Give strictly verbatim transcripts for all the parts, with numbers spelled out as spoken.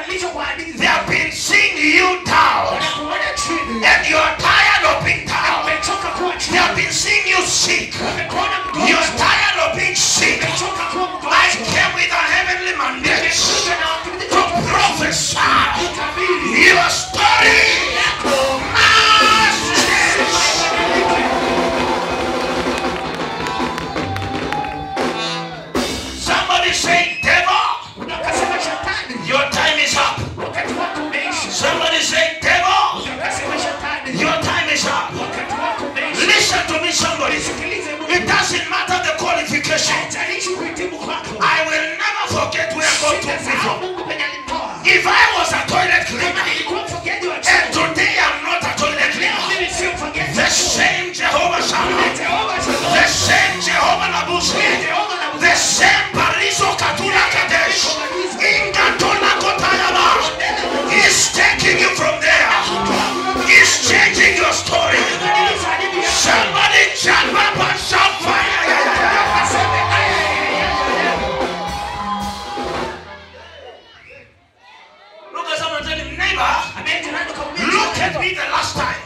They have been seeing you down, and you are tired of being down. They have been seeing you sick. You are tired of being sick. I came with a heavenly mandate to prophesy your story must change. Somebody say, devil, your time is up. Somebody say, devil, your time is up. Listen to me, somebody. It doesn't matter the qualification. I will never forget where God took me from. If I was a toilet cleaner, and today I'm not a toilet cleaner, the same Jehovah Shammah, the same Jehovah Nabusi, the same Bariso Katula Kadesh, Ingatona Kotayama, is taking you from there. He's changing your story. Somebody jump up and shout fire. Look at someone, tell him, neighbor, look at me the last time.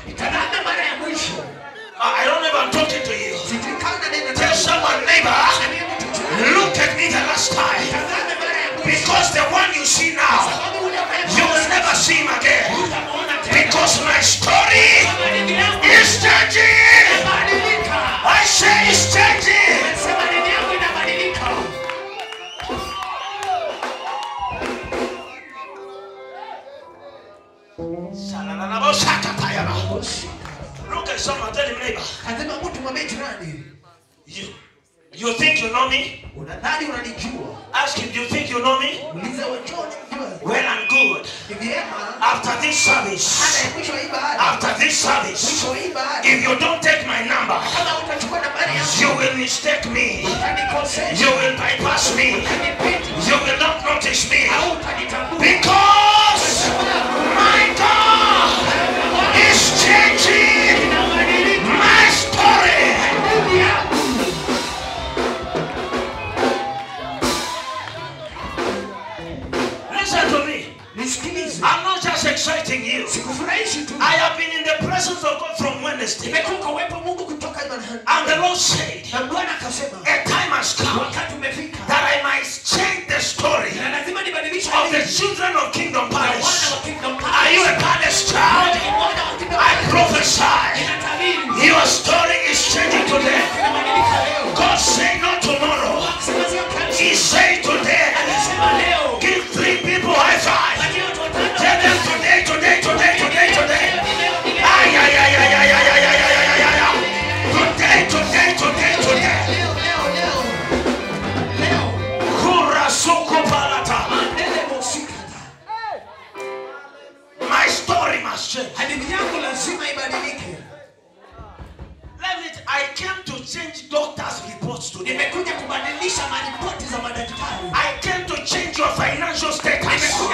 Uh, I don't know if I'm talking to you. Tell someone, neighbor, look at me the last time. Because the one you see now, you will never see him again. Because my story is changing. I say it's changing. Look at someone, tell him, neighbor, you, you think you know me? Ask him, do you think you know me? Well, I'm good. After this service, after this service, if you don't take my number, you will mistake me. You will bypass me. You will not notice me. Because my God is changing my story. Listen to me. I'm not just exciting you. I have been in the presence of God from Wednesday. And the Lord said, a time has come that I might change the story of the children of Kingdom Palace. Are you a palace child? I prophesy your story is changing today. God said not tomorrow. He said today. Give three people high five. Tell them today, today, today, today, today. Ay, ay, ay, ay, ay, ay, ay, ay, ay, ay, ay. Today, today, today, today. Kurasuku palata. My story must change. Let me, I came to change doctors' reports today. I came to change your financial status.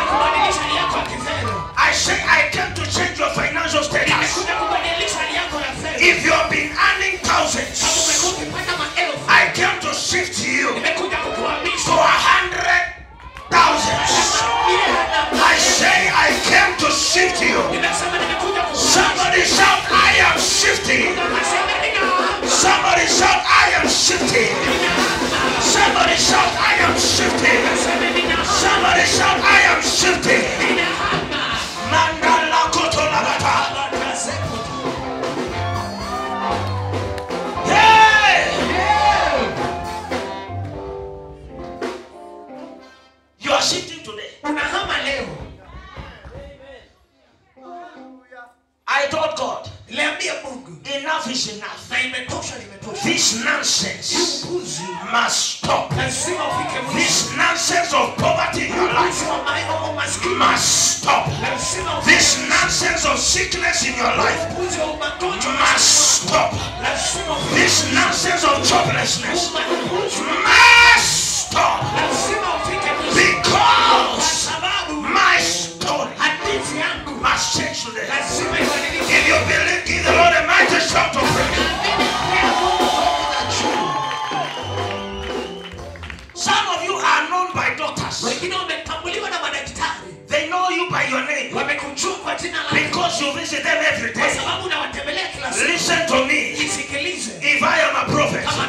I say I came to change your financial status. If you have been earning thousands, I came to shift you to a hundred thousands. I say I came to shift you. Somebody shout, I am shifting. Somebody shout, I am shifting. Somebody shout, I am shifting. Somebody shout, I am shifting. Mandala kotolabata. Hey! You are shifting today. I told God, enough is enough. This nonsense must stop. This nonsense of poverty in your life must stop. This nonsense of sickness in your life must stop. This nonsense of joblessness must stop. Because my story must change today. If you believe, give the Lord a mighty shout of praise. Some of you are known by doctors. They know wanakujua kwa jina lako. Because you visit them every Kwa day. sababu unawatembelea kila siku. Listen to me. Nisikilize. If I am a prophet, Kama